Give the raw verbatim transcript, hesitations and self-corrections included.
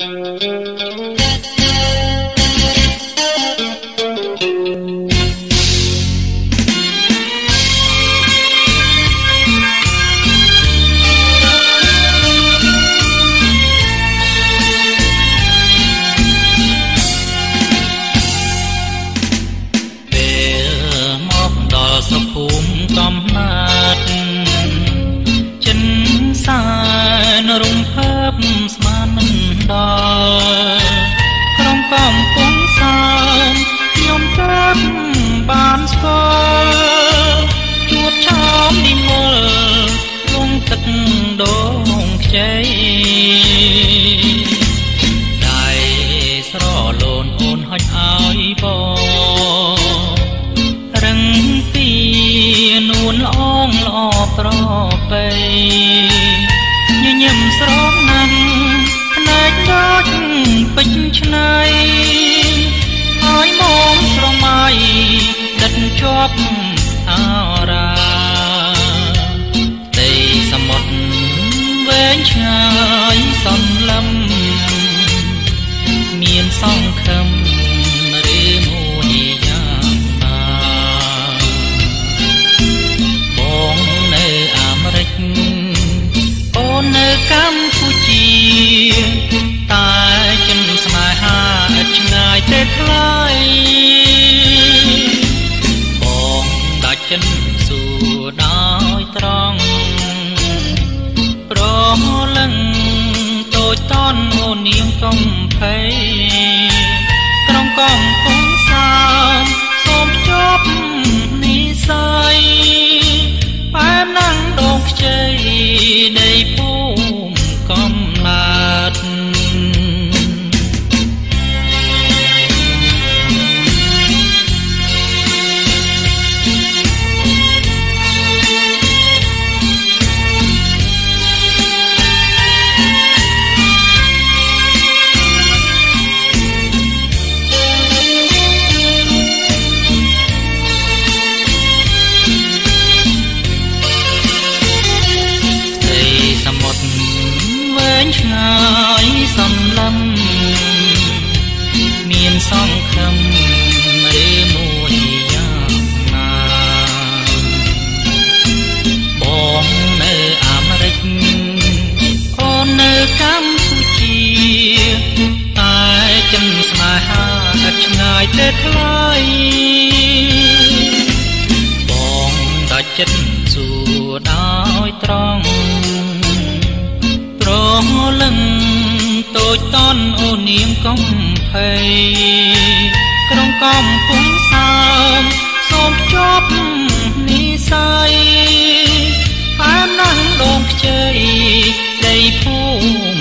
រំភើបស្មានមិនដល់ក្រុមកំពុងសានខ្ញុំតាមបានស្គាល់ជួបឆោមនិមលលងទឹកដងខ្ចីដៃស្រលូនអូនហុចឲ្យបងរឹងពីនួនល្អងល្អប្រពៃញញឹមស្រងណាស់ភ្នែកដូចពេញឆ្នៃហើយមកស្រមៃដិតជាប់អារាដីសមុទ្រវែងឆ្ងាយសន្លឹមមានសង្ឃឹមឬមួយយ៉ាងណាបងនៅអាមេរិកអូននៅកម្ពុជាតែចិនស្នេហាឥតឆ្ងាយទេថ្លៃបងដាច់ចិនសួរដោយត្រង់ប្រលឹងតូចតនអូននាងកំភៃក្រុងកំពុងសាមសូមភ្ជាប់និស័យបែបណាំងដងខ្ចីនៃភូមិកំណើតឆ្ងាយសន្លឹមមានសង្ឃឹមឬមួយយ៉ាងណាបងនៅអាមេរិកអូននៅកម្ពុជាតែចិនស្នេហាឥតឆ្ងាយទេថ្លៃបងដាច់ចិត្តសួរដោយត្រង់ប្រលឹងតូចតនអូននាងកំភៃក្រុងកំពុងសាមសូមភ្ជាប់និស័យបែបណាំងដងខ្ចីដីភូមិ